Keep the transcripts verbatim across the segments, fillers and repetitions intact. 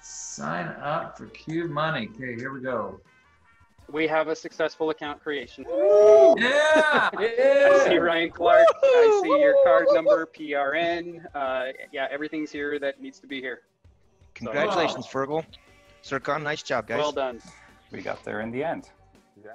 Sign up for Qube Money. Okay, here we go. We have a successful account creation. Woo! Yeah! Yeah! I see Ryan Clark. I see your card number, P R N. Uh, yeah, everything's here that needs to be here. Congratulations, so, Fergal. Sircon, nice job, guys. Well done. We got there in the end. Yeah.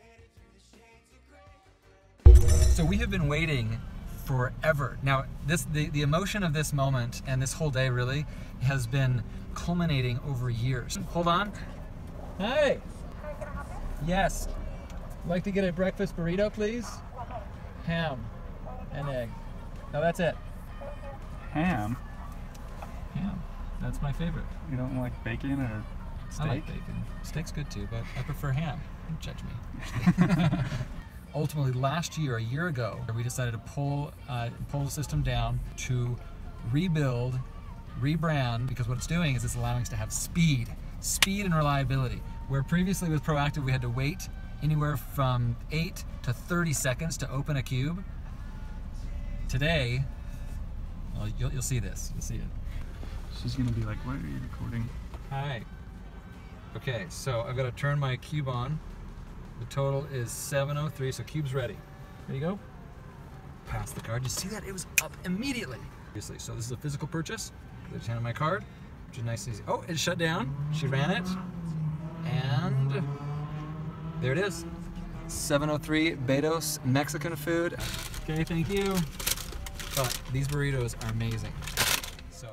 So we have been waiting forever. Now, this the, the emotion of this moment and this whole day really has been culminating over years. Hold on. Hey. Yes. Like to get a breakfast burrito, please? Ham and egg. No, that's it. Ham? Ham. That's my favorite. You don't like bacon or steak? I like bacon. Steak's good too, but I prefer ham. Don't judge me. Ultimately, last year, a year ago, we decided to pull, uh, pull the system down to rebuild, rebrand, because what it's doing is it's allowing us to have speed, speed and reliability. Where previously with Proactive, we had to wait anywhere from eight to thirty seconds to open a Qube. Today, well, you'll, you'll see this, you'll see it. She's gonna be like, why are you recording? Hi. Okay, so I've got to turn my Qube on. The total is seven oh three, so Qube's ready. There you go. Pass the card. You see that? It was up immediately. Obviously, so this is a physical purchase. I just handed my card, which is nice and easy. Oh, it shut down. She ran it. And there it is. seven oh three Betos Mexican food. Okay, thank you. But these burritos are amazing. So.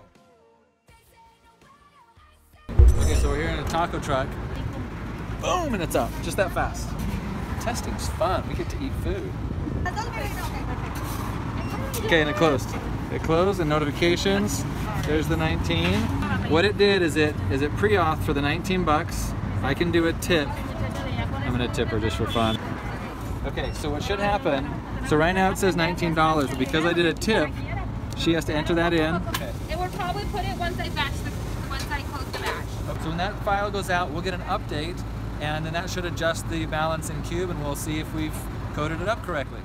Okay, so we're here in a taco truck. Boom, and it's up, just that fast. Testing's fun, we get to eat food. Okay, and it closed. It closed, and notifications, there's the nineteen. What it did is it is it pre-auth for the nineteen bucks. I can do a tip. I'm gonna tip her just for fun. Okay, so what should happen, so right now it says nineteen dollars, but because I did a tip, she has to enter that in. Okay. It will probably put it once I batch the, once I close the batch. So when that file goes out, we'll get an update, and then that should adjust the balance in Qube, and we'll see if we've coded it up correctly.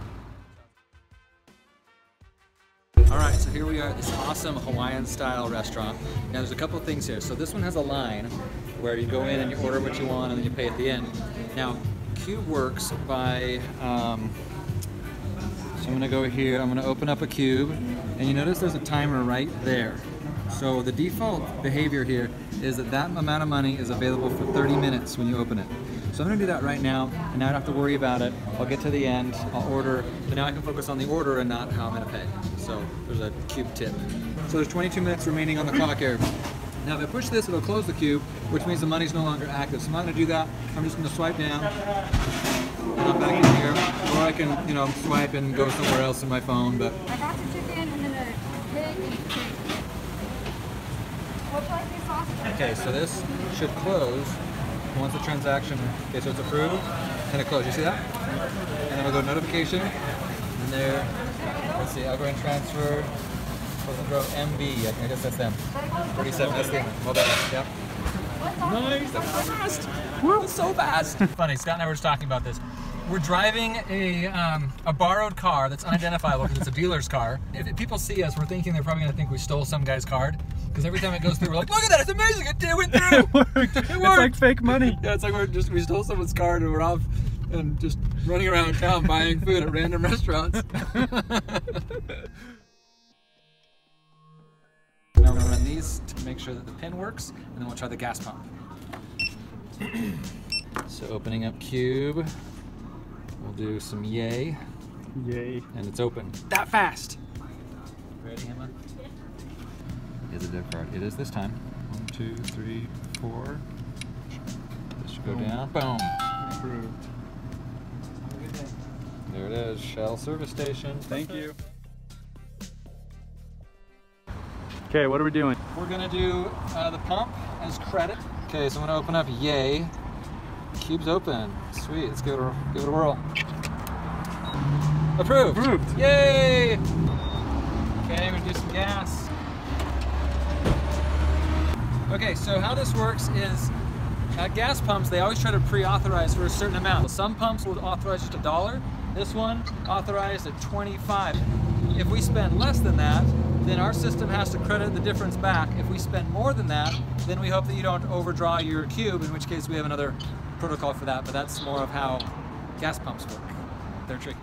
All right, so here we are at this awesome Hawaiian-style restaurant. Now there's a couple of things here. So this one has a line where you go in and you order what you want and then you pay at the end. Now, Qube works by, um, so I'm gonna go here, I'm gonna open up a Qube, and you notice there's a timer right there. So the default behavior here is that that amount of money is available for thirty minutes when you open it. So I'm gonna do that right now, and now I don't have to worry about it. I'll get to the end, I'll order, but now I can focus on the order and not how I'm gonna pay. So there's a Qube tip. So there's twenty-two minutes remaining on the clock here. Now if I push this, it'll close the Qube, which means the money's no longer active. So I'm not gonna do that. I'm just gonna swipe down, and I'm back in here. Or I can, you know, swipe and go somewhere else in my phone, but. I got the chicken and then a pig and a pig. What's like this sausage? Okay, so this should close once the transaction, okay, so it's approved, and it closed. You see that? And then we'll go to notification, and there, let's see, I'll go and transfer, we'll go M B, I guess that's them. thirty-seven, that's them. Well done, yep. Nice, that was so fast. Woo, so fast. Funny, Scott and I were just talking about this. We're driving a, um, a borrowed car that's unidentifiable because it's a dealer's car. If people see us, we're thinking they're probably gonna think we stole some guy's card. Because every time it goes through, we're like, look at that, it's amazing, it, it went through. It worked. It worked. It's like fake money. Yeah, it's like we're just, we stole someone's card and we're off and just running around town buying food at random restaurants. Now we're gonna run these to make sure that the pin works, and then we'll try the gas pump. So opening up Qube, we'll do some yay. Yay. And it's open. That fast! Ready, Emma? Is it a debit card? It is this time. One, two, three, four. This should go Boom. down. Boom! Approved. There it is, Shell service station. Thank you. Okay, what are we doing? We're gonna do uh, the pump as credit. Okay, so I'm gonna open up Yay. Qube's open. Sweet, let's give it a, give it a whirl. Approved! Approved! Yay! Okay, I'm gonna do some gas. Okay, so how this works is at gas pumps, they always try to pre-authorize for a certain amount. Some pumps will authorize just a dollar. This one authorized at twenty-five. If we spend less than that, then our system has to credit the difference back. If we spend more than that, then we hope that you don't overdraw your Qube, in which case we have another protocol for that, but that's more of how gas pumps work. They're tricky.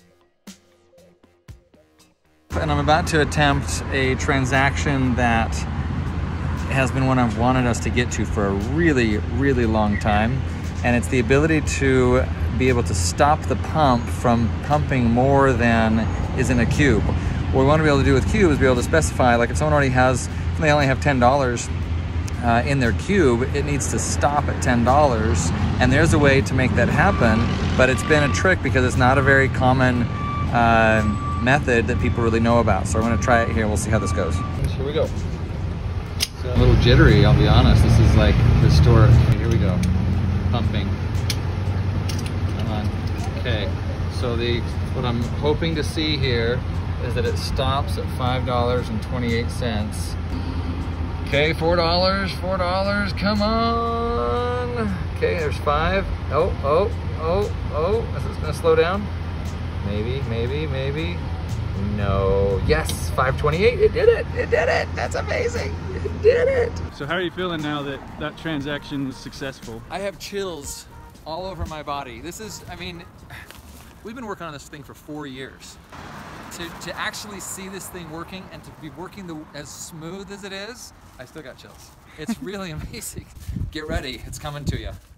And I'm about to attempt a transaction that has been one I've wanted us to get to for a really, really long time. And it's the ability to be able to stop the pump from pumping more than is in a Qube. What we want to be able to do with Qube is be able to specify, like if someone already has, if they only have ten dollars uh, in their Qube, it needs to stop at ten dollars. And there's a way to make that happen, but it's been a trick because it's not a very common uh, method that people really know about. So I'm going to try it here. We'll see how this goes. Here we go. So a little jittery, I'll be honest. This is like historic. Here we go. Pumping. Come on. Okay. So the what I'm hoping to see here is that it stops at five dollars and twenty-eight cents. Okay, four dollars, four dollars, come on. Okay, there's five. Oh, oh, oh, oh. Is this gonna slow down? Maybe, maybe, maybe. No. Yes, five twenty-eight. It did it. It did it. That's amazing. It did it. So how are you feeling now that that transaction was successful? I have chills all over my body. This is, I mean, we've been working on this thing for four years. To, to actually see this thing working and to be working the, as smooth as it is, I still got chills. It's really amazing. Get ready, it's coming to you.